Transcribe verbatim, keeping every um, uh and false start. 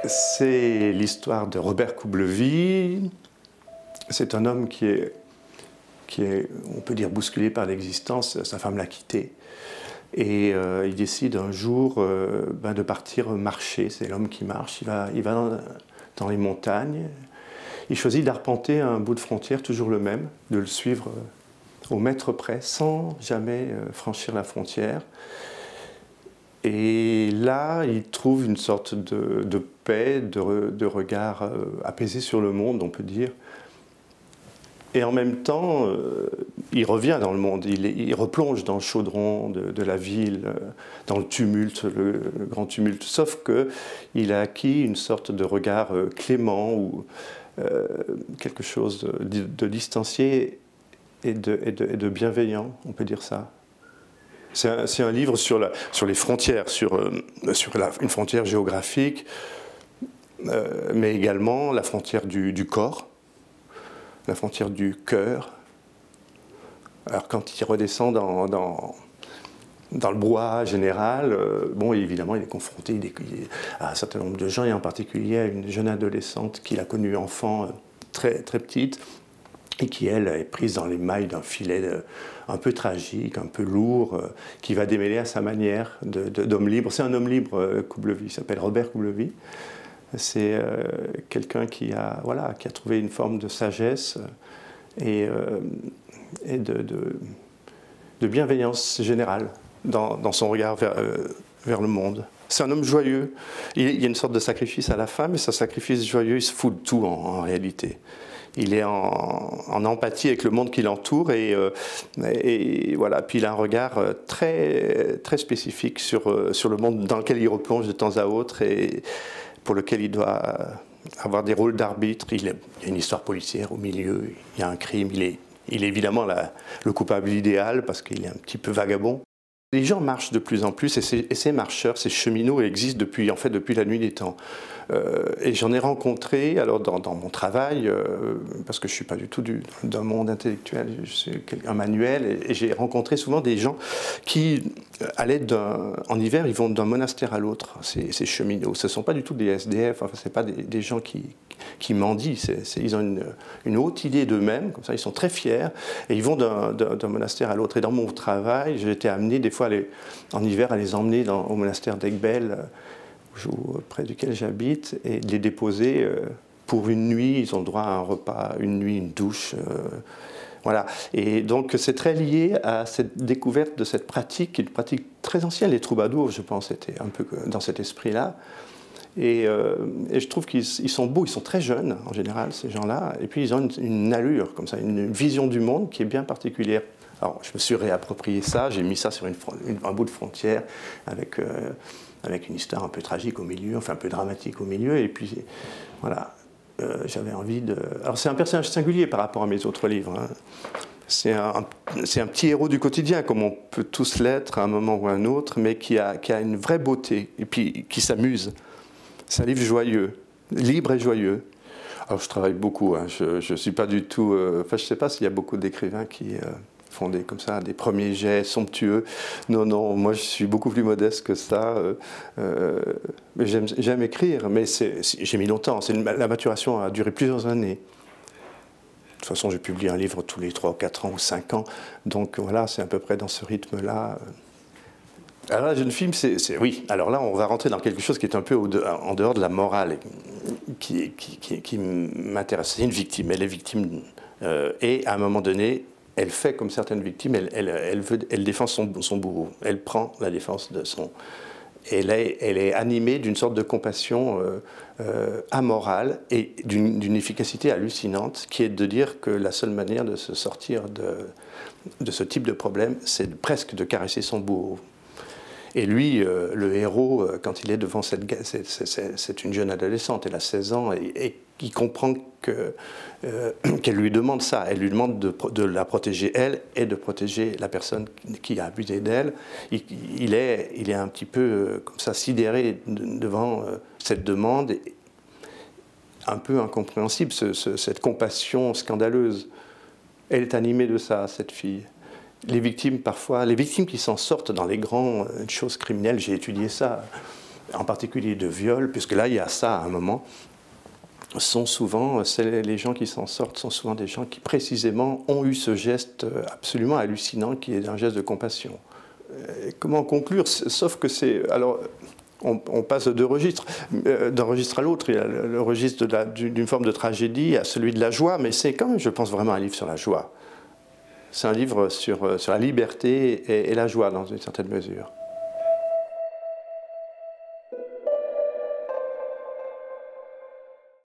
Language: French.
C'est l'histoire de Robert Koublevi. C'est un homme qui est, qui est, on peut dire, bousculé par l'existence. Sa femme l'a quitté. Et euh, il décide un jour euh, ben de partir marcher. C'est l'homme qui marche. Il va, il va dans, dans les montagnes. Il choisit d'arpenter un bout de frontière, toujours le même, de le suivre au mètre près, sans jamais franchir la frontière. Et là, il trouve une sorte de, de paix, de, de regard euh, apaisé sur le monde, on peut dire. Et en même temps, euh, il revient dans le monde, il, il replonge dans le chaudron de, de la ville, euh, dans le tumulte, le, le grand tumulte. Sauf qu'il a acquis une sorte de regard euh, clément ou euh, quelque chose de, de distancié et de, et, de, et de bienveillant, on peut dire ça. C'est un, un livre sur, la, sur les frontières, sur, euh, sur la, une frontière géographique, euh, mais également la frontière du, du corps, la frontière du cœur. Alors quand il redescend dans, dans, dans le brouhaha général, euh, bon, évidemment, il est confronté il est, il est à un certain nombre de gens, et en particulier à une jeune adolescente qu'il a connue enfant, très, très petite, et qui, elle, est prise dans les mailles d'un filet un peu tragique, un peu lourd, qui va démêler à sa manière d'homme libre. C'est un homme libre, Koublevi, il s'appelle Robert Koublevi. C'est euh, quelqu'un qui a, voilà, qui a trouvé une forme de sagesse et, euh, et de, de, de bienveillance générale dans, dans son regard vers, euh, vers le monde. C'est un homme joyeux. Il, il y a une sorte de sacrifice à la fin, mais ce sacrifice joyeux, il se fout de tout en, en réalité. Il est en, en empathie avec le monde qui l'entoure et, euh, et voilà. Puis il a un regard très, très spécifique sur, sur le monde dans lequel il replonge de temps à autre et pour lequel il doit avoir des rôles d'arbitre. Il, il y a une histoire policière au milieu, il y a un crime. Il est, il est évidemment la, le coupable idéal parce qu'il est un petit peu vagabond. Les gens marchent de plus en plus et ces, et ces marcheurs, ces cheminots existent depuis, en fait, depuis la nuit des temps. Euh, et j'en ai rencontré alors dans, dans mon travail, euh, parce que je ne suis pas du tout d'un monde intellectuel, je suis un manuel, et, et j'ai rencontré souvent des gens qui allaient en hiver, ils vont d'un monastère à l'autre, ces, ces cheminots. Ce ne sont pas du tout des S D F, enfin, ce ne sont pas des, des gens qui, qui mendient, c est, c est, ils ont une, une haute idée d'eux-mêmes, comme ça ils sont très fiers, et ils vont d'un monastère à l'autre. Et dans mon travail, j'ai été amené des fois à les, en hiver à les emmener dans, au monastère d'Egbel, près duquel j'habite, et les déposer euh, pour une nuit. Ils ont le droit à un repas, une nuit, une douche. Euh, voilà. Et donc c'est très lié à cette découverte de cette pratique, qui est une pratique très ancienne. Les troubadours, je pense, étaient un peu dans cet esprit-là. Et, euh, et je trouve qu'ils sont beaux, ils sont très jeunes en général, ces gens-là. Et puis ils ont une, une allure, comme ça, une vision du monde qui est bien particulière. Alors je me suis réapproprié ça, j'ai mis ça sur une, une, un bout de frontière avec... Euh, avec une histoire un peu tragique au milieu, enfin un peu dramatique au milieu, et puis voilà, euh, j'avais envie de... Alors c'est un personnage singulier par rapport à mes autres livres, hein. C'est un, c'est un petit héros du quotidien, comme on peut tous l'être à un moment ou à un autre, mais qui a, qui a une vraie beauté, et puis qui s'amuse. C'est un livre joyeux, libre et joyeux. Alors je travaille beaucoup, hein. Je ne suis pas du tout... Euh, enfin je ne sais pas s'il y a beaucoup d'écrivains qui... Euh, font des, comme ça, des premiers jets somptueux. Non, non, moi je suis beaucoup plus modeste que ça. Euh, euh, mais j'aime écrire, mais j'ai mis longtemps. Une, la maturation a duré plusieurs années. De toute façon, je publie un livre tous les trois, quatre ans ou cinq ans. Donc voilà, c'est à peu près dans ce rythme-là. Alors la jeune fille, c'est... Oui, alors là, on va rentrer dans quelque chose qui est un peu au de, en dehors de la morale, qui, qui, qui, qui m'intéresse. C'est une victime, elle est victime. Euh, et à un moment donné, elle fait comme certaines victimes, elle, elle, elle, veut, elle défend son, son bourreau, elle prend la défense de son... Elle est, elle est animée d'une sorte de compassion euh, euh, amorale et d'une efficacité hallucinante, qui est de dire que la seule manière de se sortir de, de ce type de problème, c'est presque de caresser son bourreau. Et lui, euh, le héros, quand il est devant cette... C'est une jeune adolescente, elle a seize ans, et, et qui comprend que, euh, qu'elle lui demande ça. Elle lui demande de, de la protéger, elle, et de protéger la personne qui a abusé d'elle. Il, il, est, il est un petit peu euh, comme ça, sidéré de, devant euh, cette demande, un peu incompréhensible, ce, ce, cette compassion scandaleuse. Elle est animée de ça, cette fille. Les victimes, parfois, les victimes qui s'en sortent dans les grandes choses criminelles, j'ai étudié ça. en particulier de viol, puisque là il y a ça à un moment, sont souvent, les gens qui s'en sortent sont souvent des gens qui précisément ont eu ce geste absolument hallucinant qui est un geste de compassion. Et comment conclure? Sauf que c'est... Alors, on, on passe de deux registres, d'un registre à l'autre. Il y a le, le registre d'une forme de tragédie à celui de la joie, mais c'est quand même, je pense, vraiment un livre sur la joie. C'est un livre sur, sur la liberté et, et la joie dans une certaine mesure.